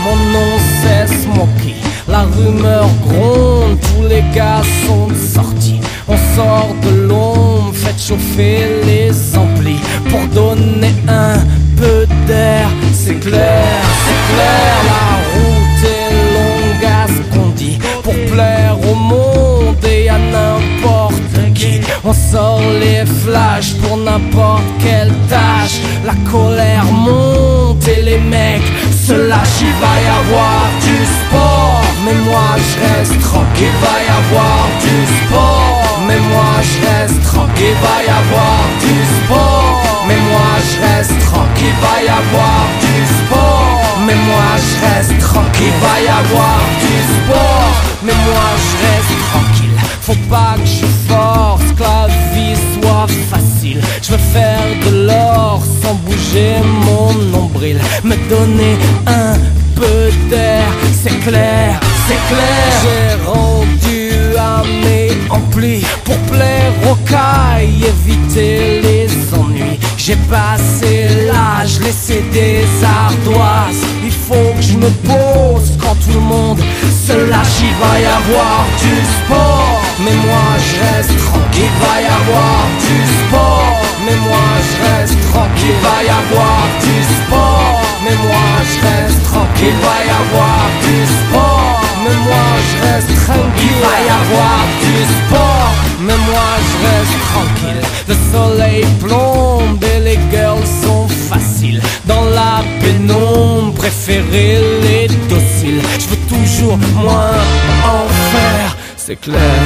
mon nom c'est Smokey. La rumeur gronde, tous les gars sont sortis. On sort de l'ombre, faites chauffer les amplis pour donner un peu d'air. C'est clair, la route est longue à ce qu'on dit, pour plaire au monde et à n'importe qui. On sort les flashs pour n'importe quelle tâche. La colère monte et les mecs se lâchent. Il va y avoir du sport, mais moi je reste tranquille. Va y avoir du sport, mais moi je reste tranquille. Va y avoir du sport, mais moi je reste tranquille. Va y avoir du sport, mais moi je reste tranquille. Va y avoir du sport, mais moi je reste tranquille. Faut pas que je force, que la vie soit facile. Je veux faire de l'or sans bouger mon nombril. Me donner un peu d'air, c'est clair, c'est clair. J'ai rendu à mes amplis pour plaire aux cailles, éviter les ennuis. J'ai passé l'âge, laissé des ardoises. Il faut que je me pose quand tout le monde se lâche. Il va y avoir du sport, mais moi je reste tranquille. Il va y avoir du sport, mais moi je reste tranquille. Il va y avoir du sport, mais moi je reste tranquille. Il va y avoir du sport, mais moi je reste tranquille. Il va y avoir du sport, mais moi je reste tranquille. Le soleil plombe et les girls sont faciles. Dans la pénombre, préférer les dociles. Je veux toujours moins en faire. C'est clair,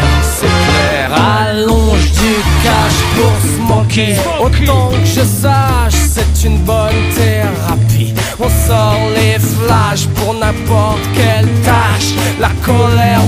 allonge du cash pour Smokey. Autant que je sache, c'est une bonne thérapie. On sort les flashs pour n'importe quelle tâche. La colère